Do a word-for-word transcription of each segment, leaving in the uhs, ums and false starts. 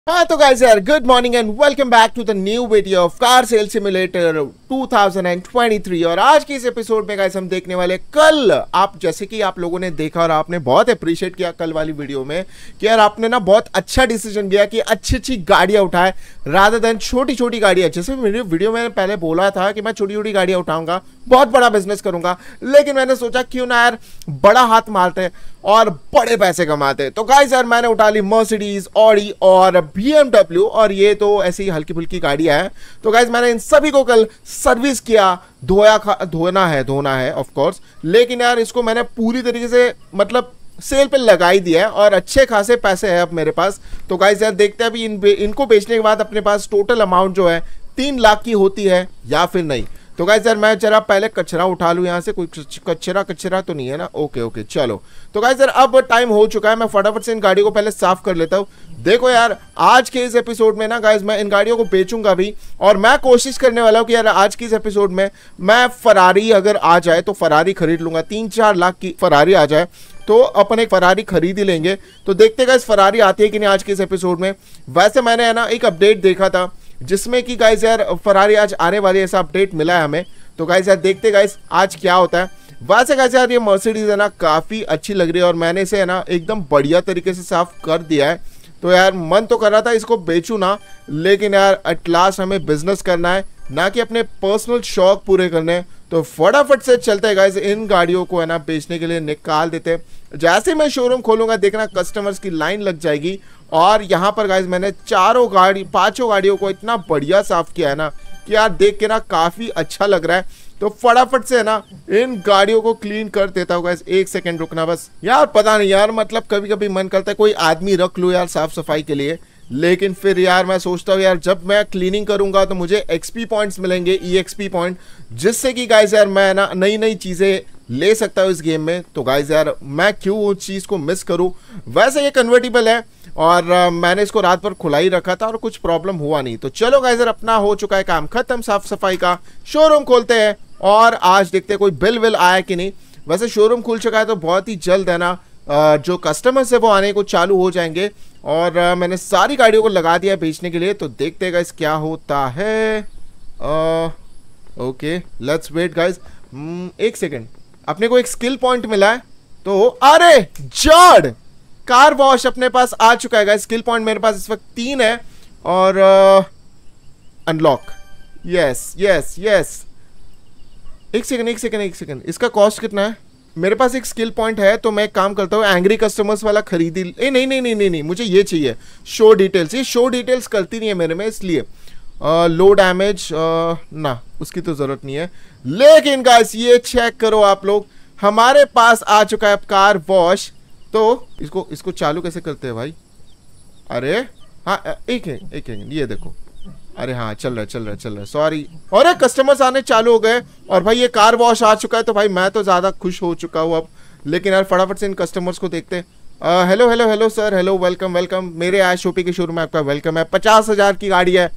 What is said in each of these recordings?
हाँ तो गाइस यार good morning and welcome back to the new video of car sale simulator two thousand twenty three. और आज की इस एपिसोड में गाइस हम देखने वाले कल आप जैसे कि आप लोगों ने देखा और आपने बहुत अप्रिशिएट किया कल वाली वीडियो में कि यार आपने ना बहुत अच्छा डिसीजन लिया कि अच्छी अच्छी गाड़ियां उठाए रादर देन छोटी छोटी गाड़ियां। जैसे मेरी वीडियो में पहले बोला था कि मैं छोटी छोटी गाड़ियां उठाऊंगा, बहुत बड़ा बिजनेस करूंगा, लेकिन मैंने सोचा क्यों ना यार बड़ा हाथ मारते और बड़े पैसे कमाते। तो गाइस यार मैंने उठा ली मर्सिडीज, ऑडी और बीएमडब्ल्यू, और ये तो ऐसी हल्की फुल्की गाड़ियां हैं। तो गाइस मैंने इन सभी को कल सर्विस किया, धोया धोना है धोना है ऑफ कोर्स, लेकिन यार इसको मैंने पूरी तरीके से मतलब सेल पे लगा ही दिया है और अच्छे खासे पैसे हैं अब मेरे पास। तो गाइस यार देखते हैं अभी इन इनको बेचने के बाद अपने पास टोटल अमाउंट जो है तीन लाख की होती है या फिर नहीं। तो गाइस यार मैं जरा पहले कचरा उठा लूं यहाँ से, कोई कचरा कचरा तो नहीं है ना। ओके ओके चलो। तो गाइस यार अब टाइम हो चुका है, मैं फटाफट से इन गाड़ियों को पहले साफ कर लेता हूँ। देखो यार आज के इस एपिसोड में ना गाइस मैं इन गाड़ियों को बेचूंगा भी, और मैं कोशिश करने वाला हूँ कि यार आज की इस एपिसोड में मैं फरारी अगर आ जाए तो फरारी खरीद लूंगा। तीन चार लाख की फरारी आ जाए तो अपन एक फरारी खरीद ही लेंगे। तो देखते गाइस फरारी आती है कि नहीं आज के इस एपिसोड में। वैसे मैंने है ना एक अपडेट देखा था जिसमें कि गाइस यार फरारी आज आने वाली ऐसा अपडेट मिला है हमें। तो गाइस यार देखते गाइस आज क्या होता है। वैसे गाइस यार ये मर्सिडीज है ना काफ़ी अच्छी लग रही है और मैंने इसे है ना एकदम बढ़िया तरीके से साफ कर दिया है। तो यार मन तो कर रहा था इसको बेचूं ना, लेकिन यार एट लास्ट हमें बिजनेस करना है ना कि अपने पर्सनल शौक पूरे करने हैं। तो फटाफट से चलते हैं गाइस, इन गाड़ियों को है ना बेचने के लिए निकाल देते हैं। जैसे मैं शोरूम खोलूंगा देखना कस्टमर्स की लाइन लग जाएगी। और यहाँ पर गाइस मैंने चारों गाड़ी पांचों गाड़ियों को इतना बढ़िया साफ किया है ना कि यार देख के ना काफ़ी अच्छा लग रहा है। तो फटाफट से है ना इन गाड़ियों को क्लीन कर देता हूँ गाइस। एक सेकंड रुकना बस यार, पता नहीं यार मतलब कभी कभी मन करता है कोई आदमी रख लूँ यार साफ सफाई के लिए, लेकिन फिर यार मैं सोचता हूँ यार जब मैं क्लीनिंग करूंगा तो मुझे एक्सपी पॉइंट्स मिलेंगे, ईएक्सपी पॉइंट, जिससे कि गाइस यार मैं ना नई नई चीज़ें ले सकता हूँ इस गेम में। तो गाइस यार मैं क्यों उस चीज़ को मिस करूँ। वैसे ये कन्वर्टेबल है और आ, मैंने इसको रात भर खुला ही रखा था और कुछ प्रॉब्लम हुआ नहीं। तो चलो गाइस यार अपना हो चुका है काम खत्म साफ सफाई का। शोरूम खोलते हैं और आज देखते हैं कोई बिल विल आया कि नहीं। वैसे शोरूम खुल चुका है तो बहुत ही जल्द है ना जो कस्टमर्स है वो आने को चालू हो जाएंगे। और आ, मैंने सारी गाड़ियों को लगा दिया बेचने के लिए। तो देखते हैं गाइस क्या होता है। Okay let's wait guys. एक सेकेंड, अपने को एक स्किल पॉइंट मिला है। तो अरे जॉर्ड कार वॉश अपने पास आ चुका है गाइस। स्किल पॉइंट मेरे पास इस वक्त तीन है और अनलॉक। यस यस यस एक सेकंड एक सेकंड एक सेकंड इसका कॉस्ट कितना है? मेरे पास एक स्किल पॉइंट है तो मैं एक काम करता हूँ एंग्री कस्टमर्स वाला खरीदी। ए, नहीं नहीं नहीं नहीं नहीं मुझे ये चाहिए शो डिटेल्स। ये शो डिटेल्स करती नहीं है मेरे में, इसलिए लो डैमेज ना उसकी तो ज़रूरत नहीं है। लेकिन गाइस ये चेक करो आप लोग, हमारे पास आ चुका है कार वॉश। तो इसको इसको चालू कैसे करते हैं भाई? अरे हाँ एक है एक है ये देखो। अरे हाँ चल रहा है चल रहा है चल रहा है सॉरी। और कस्टमर्स आने चालू हो गए और भाई ये कार वॉश आ चुका है। तो भाई मैं तो ज़्यादा खुश हो चुका हूँ अब। लेकिन यार फटाफट से इन कस्टमर्स को देखते हैं। Hello hello hello sir, hello welcome welcome, मेरे आज शोपी के शोरूम में आपका वेलकम है। पचास हज़ार की गाड़ी है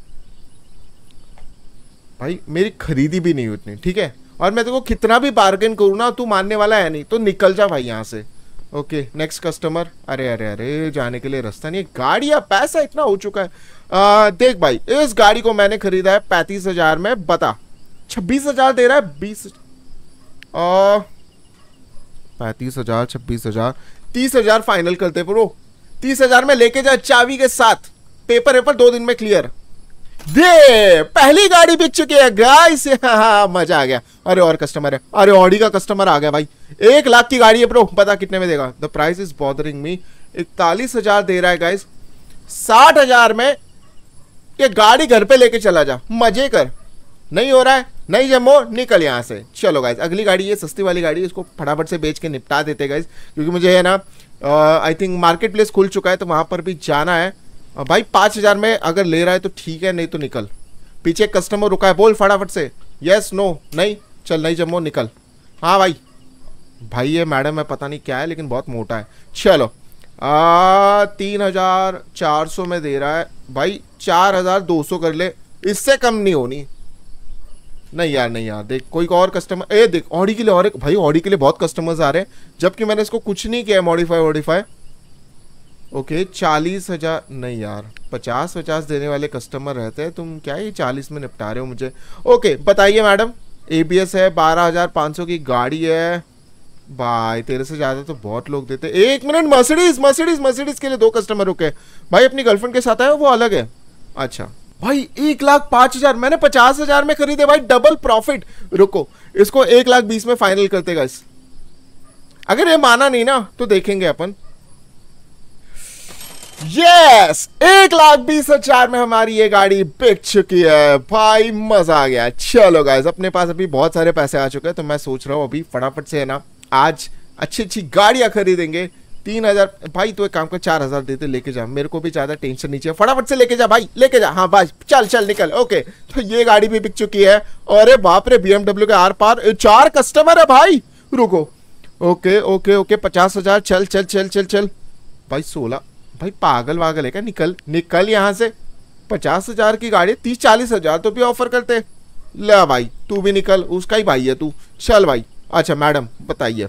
भाई, मेरी खरीदी भी नहीं उतनी, ठीक है। और मैं तेको कितना भी बार्गेन करूँ ना तू मानने वाला है नहीं, तो निकल जा भाई यहाँ से। Okay next customer. अरे अरे अरे जाने के लिए रास्ता नहीं है, गाड़ियाँ पैसा इतना हो चुका है। आ, देख भाई इस गाड़ी को मैंने खरीदा है पैंतीस हजार में, बता छब्बीस हजार दे रहा है। बीस पैंतीस हजार छब्बीस हजार तीस हजार फाइनल करते प्रो। तीस हजार में लेके जा चाबी के साथ, पेपर वेपर दो दिन में क्लियर। दे पहली गाड़ी बिक चुकी है गाइस। हाँ मजा आ गया। अरे और कस्टमर है, अरे ऑडी का कस्टमर आ गया भाई। एक लाख की गाड़ी है ब्रो, पता कितने में देगा? The price is bothering me. इकतालीस हजार दे रहा है गाइस। साठ हजार में ये गाड़ी घर पे लेके चला जा, मजे कर। नहीं हो रहा है नहीं जमो, निकल यहाँ से। चलो गाइस अगली गाड़ी ये सस्ती वाली गाड़ी, इसको फटाफट से बेच के निपटा देते गाइस, क्योंकि मुझे है ना आई थिंक मार्केट प्लेस खुल चुका है तो वहां पर भी जाना है। भाई पाँच हजार में अगर ले रहा है तो ठीक है, नहीं तो निकल। पीछे कस्टमर रुका है, बोल फटाफट से यस नो नहीं। चल नहीं जम्मो निकल। हाँ भाई भाई ये मैडम है पता नहीं क्या है लेकिन बहुत मोटा है। चलो आ तीन हजार चार सौ में दे रहा है भाई, चार हजार दो सौ कर ले, इससे कम नहीं होनी। नहीं यार नहीं यार, देख कोई और कस्टमर। ए देख ऑडी के लिए और एक भाई, ऑडी के लिए बहुत कस्टमर्स आ रहे हैं जबकि मैंने इसको कुछ नहीं किया है मॉडिफाई वॉडिफाई। ओके चालीस हजार नहीं यार, पचास पचास देने वाले कस्टमर रहते हैं, तुम क्या ये चालीस में निपटा रहे हो मुझे। ओके बताइए मैडम। एबीएस है, बारह हजार पाँच सौ की गाड़ी है भाई, तेरे से ज्यादा तो बहुत लोग देते। एक मिनट, मर्सिडीज मर्सिडीज मर्सिडीज के लिए दो कस्टमर रुके भाई, अपनी गर्लफ्रेंड के साथ आए वो अलग है। अच्छा भाई एक लाख पांच हजार, मैंने पचास हजार में खरीदे भाई, डबल प्रॉफिट। रुको इसको एक लाख बीस में फाइनल करते गाइस। अगर ये माना नहीं ना तो देखेंगे अपन। Yes yes! एक लाख बीस हजार में हमारी ये गाड़ी बिक चुकी है भाई, मजा आ गया। चलो गाइस अपने पास अभी बहुत सारे पैसे आ चुके हैं, तो मैं सोच रहा हूँ अभी फटाफट से है ना आज अच्छी अच्छी गाड़ियां खरीदेंगे। तीन हजार भाई तो एक काम कर, चार हजार देते लेके जा, मेरे को भी ज्यादा टेंशन नहीं चाहिए। फटाफट से लेके जा भाई, लेके जा। हाँ भाई चल चल निकल। ओके तो ये गाड़ी भी बिक चुकी है। अरे बाप रे, बीएमडब्ल्यू के आर पार चार कस्टमर है भाई। रुको ओके ओके ओके पचास हजार, चल चल चल चल चल भाई। सोलह भाई पागल वागल है क्या? निकल निकल यहाँ से। पचास हजार की गाड़ी, तीस चालीस हजार तो भी ऑफर करते। ले भाई तू भी निकल, उसका ही भाई है तू, चल भाई। अच्छा मैडम बताइए।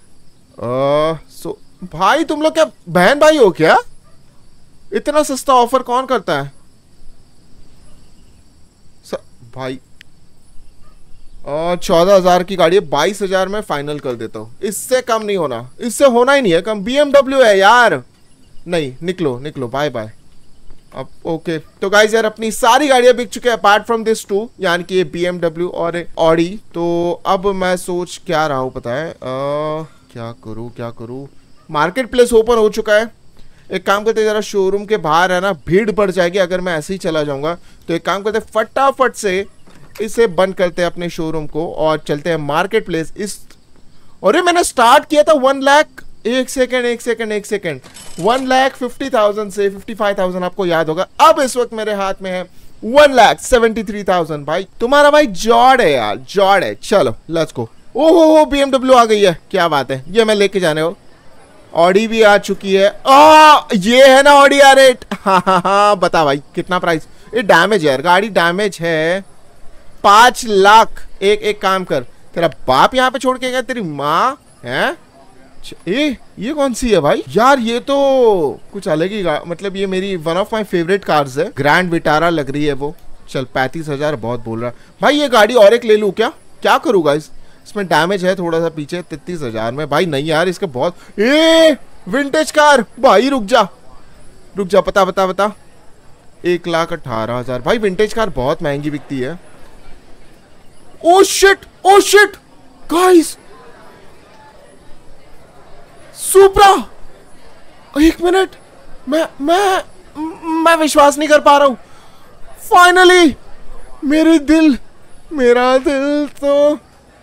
सो भाई तुम लोग क्या बहन भाई हो क्या? इतना सस्ता ऑफर कौन करता है स, भाई चौदह हजार की गाड़ी है, बाईस हजार में फाइनल कर देता हूँ। इससे कम नहीं होना, इससे होना ही नहीं है कम। बीएमडब्ल्यू है यार। नहीं निकलो निकलो, बाय बाय। अब ओके तो गाइस यार अपनी सारी गाड़ियां बिक चुके हैं अपार्ट फ्रॉम दिस टू, यानी कि ये बीएमडब्ल्यू और ऑडी। तो अब मैं सोच क्या रहा हूँ पता है, आ, क्या करूँ क्या करूँ। मार्केट प्लेस ओपन हो चुका है। एक काम करते जरा शोरूम के बाहर है ना भीड़ बढ़ जाएगी अगर मैं ऐसे ही चला जाऊंगा। तो एक काम करते फटाफट से इसे बंद करते हैं अपने शोरूम को और चलते हैं मार्केट प्लेस। इस अरे मैंने स्टार्ट किया था वन लाख, एक सेकेंड एक सेकेंड एक second one lakh fifty thousand से फिफ्टी फाइव थाउजेंड आपको याद होगा। अब इस वक्त मेरे हाथ में है one lakh seventy three thousand. भाई तुम्हारा भाई जॉड है यार, जॉड है। चलो लेट्स गो। ओहो हो बीएमडब्ल्यू आ गई है, क्या बात है। ये मैं लेके जाने हो। ऑडी भी आ चुकी है। आ, ये है ना ऑडी आर एट। हाँ हाँ हाँ बता भाई कितना प्राइस। ये डैमेज है यार, गाड़ी डैमेज है। पांच लाख। एक एक काम कर, तेरा बाप यहाँ पे छोड़ के गया, तेरी माँ है। ए, ये कौन सी है भाई? यार ये तो कुछ अलग ही, मतलब ये मेरी one of my favourite cars है। ग्रैंड विटारा लग रही है वो। चल पैंतीस हजार बहुत बोल रहा है भाई। ये गाड़ी और एक ले लूं क्या? क्या करूँ गाइस, इसमें डैमेज है थोड़ा सा पीछे। तैतीस हजार में भाई नहीं यार, इसके बहुत। ए विंटेज कार भाई, रुक जा रुक जा, पता बता बता। एक लाख अठारह हजार भाई, विंटेज कार बहुत महंगी बिकती है। Oh shit oh shit guys, Supra. एक मिनट, मैं मैं मैं विश्वास नहीं कर पा रहा हूं। फाइनली मेरी दिल मेरा दिल तो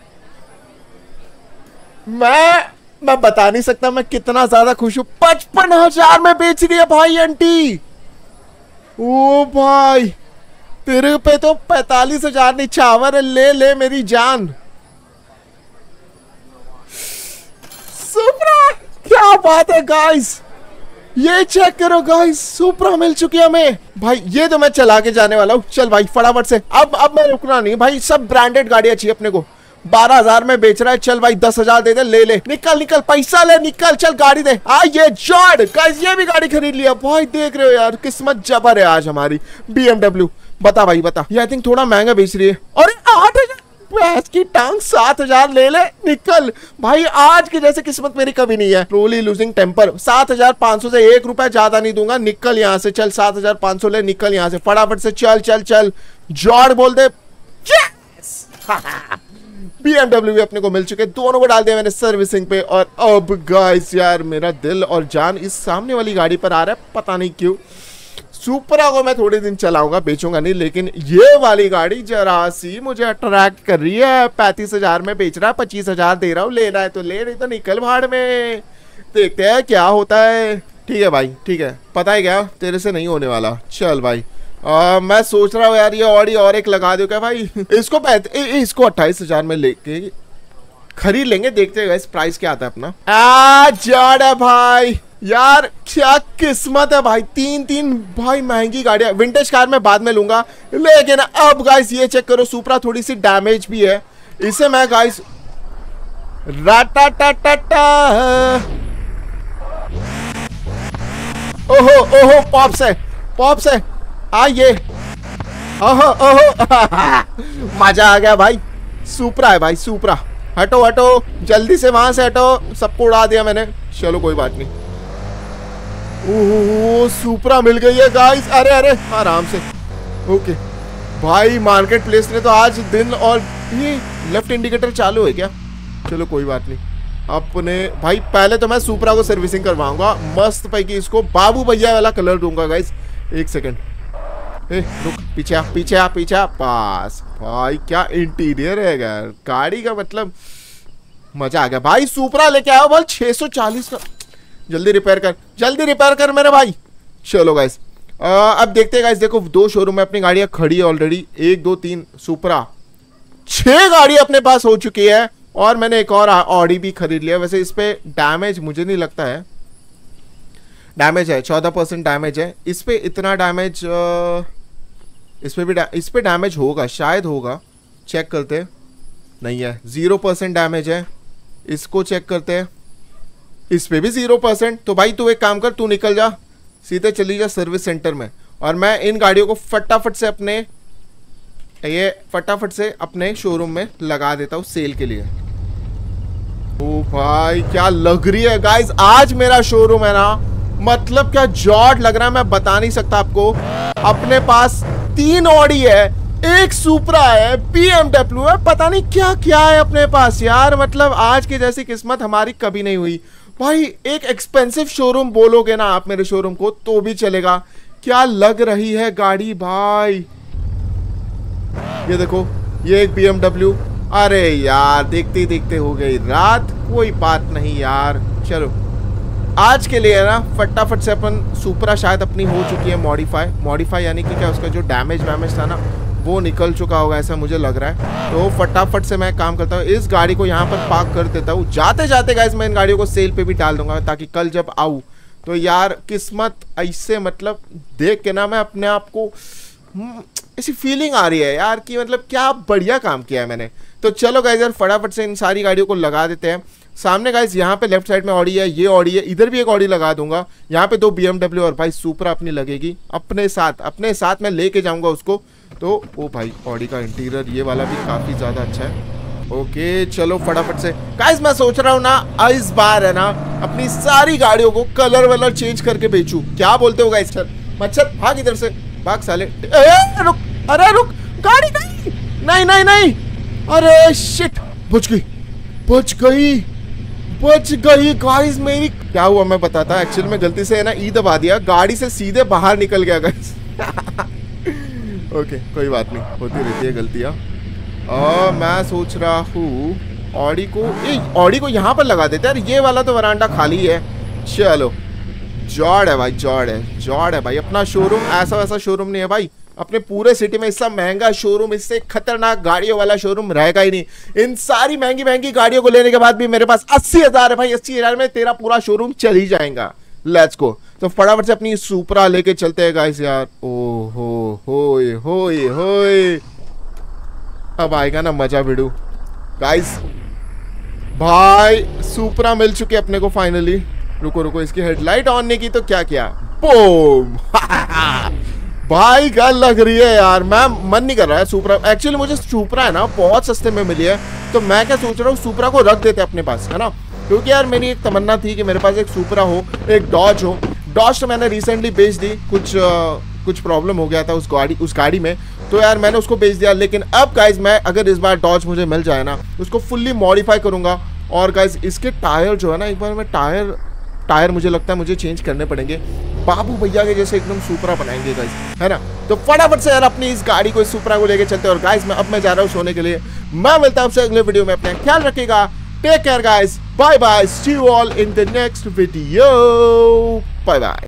मैं मैं बता नहीं सकता मैं कितना ज्यादा खुश हूं। पचपन हजार में बेच रही है भाई आंटी। ओ भाई तेरे पे तो पैतालीस हजार निछावर है। ले ले मेरी जान। सुप्रा क्या बात है गाइस, ये चेक करो गाइस, सुप्रा मिल चुकी है हमें भाई। ये तो मैं चला के जाने वाला हूँ। चल भाई फटाफट से, अब अब मैं रुकना नहीं भाई। सब ब्रांडेड गाड़ियां चाहिए अपने को। बारह हजार में बेच रहा है। चल भाई दस हजार दे दे, ले ले, निकल निकल, पैसा ले, निकल, चल गाड़ी दे। आ ये जॉड गाइस, ये भी गाड़ी खरीद लिया भाई। देख रहे हो यार किस्मत जबर है आज हमारी। बीएमडब्ल्यू बता भाई बता। ये आई थिंक थोड़ा महंगा बेच रही है। और आठ हजार की टांग, सात हजार ले ले, निकल भाई। आज की जैसे किस्मत मेरी कभी नहीं है। Really losing temper. सात हजार पांच सौ से एक रुपया ज्यादा नहीं दूंगा। निकल यहाँ से, चल सात हजार पांच सौ ले, निकल यहाँ से फटाफट से। चल चल चल जॉड बोल दे। बीएमडब्ल्यू भी अपने को मिल चुके, दोनों को डाल दिया मैंने सर्विसिंग पे। और अब गाइस यार मेरा दिल और जान इस सामने वाली गाड़ी पर आ रहा है, पता नहीं क्यों। सुपरा को मैं थोड़े दिन चलाऊंगा, बेचूंगा नहीं, लेकिन ये वाली गाड़ी जरा सी मुझे अट्रैक्ट कर रही है। पैंतीस हजार में बेच रहा है, पच्चीस हजार दे रहा हूँ। लेना है तो ले, नहीं तो निकल भाड़ में। देखते हैं क्या होता है। ठीक है भाई ठीक है, पता है क्या तेरे से नहीं होने वाला। चल भाई आ, मैं सोच रहा हूँ यार ये ऑडी और एक लगा दो क्या भाई। इसको ए, ए, इसको अट्ठाईस हजार में लेके खरीद लेंगे। देखते हैं इस प्राइस क्या आता है अपना। आ जाड़ा भाई यार, क्या किस्मत है भाई। तीन तीन भाई महंगी गाड़ियां। विंटेज कार में बाद में लूंगा, लेकिन अब गाइस ये चेक करो, सुपरा थोड़ी सी डैमेज भी है। इसे मैं गाइस राटा टा टा टा ओहो ओहो पॉप्स है, पॉप्स है, आइए। ओहो ओहो मजा आ गया भाई। सुपरा है भाई, सुपरा। हटो हटो जल्दी से वहां से हटो, सबको उड़ा दिया मैंने। चलो कोई बात नहीं। ओहो सुपरा मिल गई है गाइस। अरे अरे आराम से। ओके भाई मार्केट प्लेस ने तो आज दिन, और ये लेफ्ट इंडिकेटर चालू है क्या? चलो कोई बात नहीं। अपने भाई पहले तो मैं सुपरा को सर्विसिंग करवाऊंगा मस्त पैकी, इसको बाबू भैया वाला कलर दूंगा गाइस। एक सेकंड, ए रुक, पीछे आ पीछे आ पीछे आ। पास भाई क्या इंटीरियर है यार गाड़ी का, मतलब मजा आ गया भाई। सुपरा लेके आओ बोल छह सौ चालीस का। जल्दी रिपेयर कर, जल्दी रिपेयर कर मेरे भाई। चलो गाइस अब देखते हैं गाइस। देखो दो शोरूम में अपनी गाड़ियां खड़ी है ऑलरेडी, एक दो तीन सुपरा, छह गाड़ी अपने पास हो चुकी है। और मैंने एक और ऑडी भी खरीद लिया। वैसे इस पे डैमेज मुझे नहीं लगता है, डैमेज है चौदह परसेंट डैमेज है इस पे। इतना डैमेज इस पे भी इस पे डैमेज होगा शायद, होगा चेक करते हैं। नहीं है, जीरो परसेंट डैमेज है। इसको चेक करते हैं, इस पे भी जीरो परसेंट। तो भाई तू एक काम कर, तू निकल जा, सीधे चली जा सर्विस सेंटर में, और मैं इन गाड़ियों को फटाफट से अपने ये फटाफट से अपने शोरूम में लगा देता हूँ सेल के लिए। ओ भाई क्या लग रही है गाइस आज मेरा शोरूम है ना, मतलब क्या जॉर्ड लग रहा है, मैं बता नहीं सकता आपको। अपने पास तीन ऑडी है, एक सुपरा है, बीएमडब्ल्यू है, पता नहीं क्या क्या है अपने पास यार। मतलब आज की जैसी किस्मत हमारी कभी नहीं हुई भाई। एक एक्सपेंसिव शोरूम बोलोगे ना आप मेरे शोरूम को तो भी चलेगा। क्या लग रही है गाड़ी भाई, ये देखो, ये एक बीएमडब्ल्यू। अरे यार देखते देखते हो गई रात, कोई बात नहीं यार। चलो आज के लिए ना फटाफट से अपन सुपरा शायद अपनी हो चुकी है मॉडिफाई, मॉडिफाई यानी कि क्या उसका जो डैमेज वैमेज था ना वो निकल चुका होगा ऐसा मुझे लग रहा है। तो फटाफट से मैं काम करता हूँ, इस गाड़ी को यहाँ पर पार्क कर देता हूँ। जाते जाते गाइस मैं इन गाड़ियों को सेल पे भी डाल दूंगा, ताकि कल जब आऊँ तो यार किस्मत ऐसे, मतलब देख के ना मैं अपने आप को ऐसी फीलिंग आ रही है यार कि मतलब क्या बढ़िया काम किया है मैंने। तो चलो गाइस यार फटाफट से इन सारी गाड़ियों को लगा देते हैं। सामने गाइस यहाँ पे लेफ्ट साइड में ऑडी है, ये ऑडी है, इधर भी एक ऑडी लगा दूंगा। यहाँ पे दो बीएमडब्ल्यू और भाई सुपरा अपनी लगेगी अपने साथ, अपने साथ मैं लेके जाऊंगा उसको। तो ओ भाई ऑडी का इंटीरियर ये वाला भी काफी ज्यादा अच्छा है। ओके चलो फटाफट से गाइस मैं सोच रहा हूँ ना इस बार है ना अपनी सारी गाड़ियों को कलर वलर चेंज करके बेचूं, क्या बोलते हो गाइस? चल मच्छर भाग इधर से, भाग साले। ए, रुक, अरे रुक, गाड़ी नहीं नहीं नहीं नहीं, अरे शिट, बच गई बच गई बच गई गाइस मेरी। क्या हुआ मैं बताता, एक्चुअली में गलती से है ना ई दबा दिया, गाड़ी से सीधे बाहर निकल गया गाइस। ओके कोई बात नहीं, होती रहती है गलतियाँ। और मैं सोच रहा हूँ ऑडी को, ए ऑडी को यहाँ पर लगा देते हैं यार, ये वाला तो वरांडा खाली है। चलो जॉर्ड है भाई, जॉर्ड है, जॉर्ड है भाई अपना शोरूम। ऐसा वैसा शोरूम नहीं है भाई अपने पूरे सिटी में, इससे महंगा शोरूम, इससे खतरनाक गाड़ियों वाला शोरूम रहेगा ही नहीं। इन सारी महंगी महंगी गाड़ियों को लेने के बाद भी मेरे पास अस्सी हजार है भाई, अस्सी हजार में तेरा पूरा शोरूम चल ही जाएगा। Let's go. तो फटाफट से अपनी सुपरा लेके चलते हैं गाइस यार। ओ हो होए होए होए, अब आएगा ना मजा भिड़ू गाइस। भाई सुपरा मिल चुकी है अपने को फाइनली। रुको रुको, इसकी हेडलाइट ऑन नहीं की तो क्या किया, बूम। भाई गल लग रही है यार, मैं मन नहीं कर रहा है सुपरा। एक्चुअली मुझे सुपरा है ना बहुत सस्ते में मिली है, तो मैं क्या सोच रहा हूँ सुपरा को रख देते अपने पास, है ना। क्योंकि यार मेरी एक तमन्ना थी कि मेरे पास एक सुपरा हो, एक डॉज हो। डॉज तो मैंने रिसेंटली बेच दी, कुछ आ, कुछ प्रॉब्लम हो गया था उस गाड़ी उस गाड़ी में, तो यार मैंने उसको बेच दिया। लेकिन अब गाइज मैं अगर इस बार डॉज मुझे मिल जाए ना, उसको फुल्ली मॉडिफाई करूंगा। और गाइज इसके टायर जो है ना, एक बार मैं टायर टायर मुझे लगता है मुझे चेंज करने पड़ेंगे, बाबू भैया के जैसे एकदम सुपरा बनाएंगे गाइस, है ना। तो फटाफट से यार अपनी इस गाड़ी को, इस सुपरा को लेके चलते हैं। और गाइस मैं अब मैं जा रहा हूँ सोने के लिए। मैं मिलता हूँ आपसे अगले वीडियो में, अपना ख्याल रखिएगा। Take care guys, bye bye, see you all in the next video, bye bye.